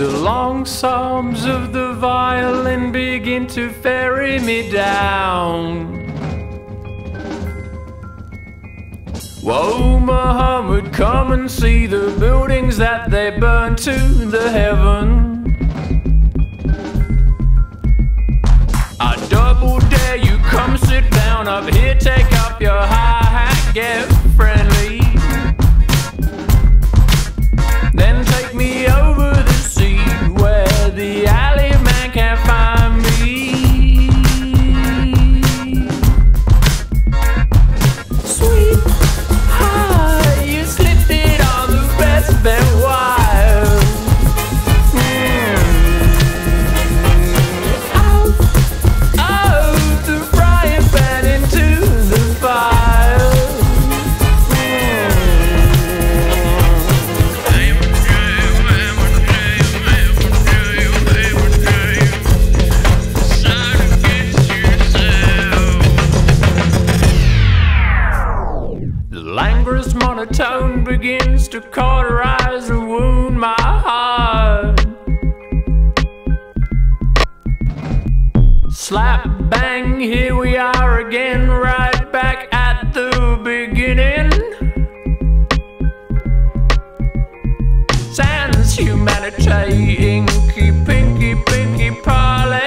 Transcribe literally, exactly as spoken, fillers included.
The long sobs of the violin begin to ferry me down. Whoa, Muhammad, come and see the buildings that they burn to the heaven. I double dare you, come sit down up here, take up your hi-hat, get friendly. Then take me over the sea where the alley man can't find me. Sweetheart, you slipped it on the best bed wire. Mm. Out of the frying pan into the fire. Languorous monotone begins to cauterize and wound my heart. Slap bang, here we are again, right back at the beginning. Sans humanity, inky, pinky, pinky, parlay.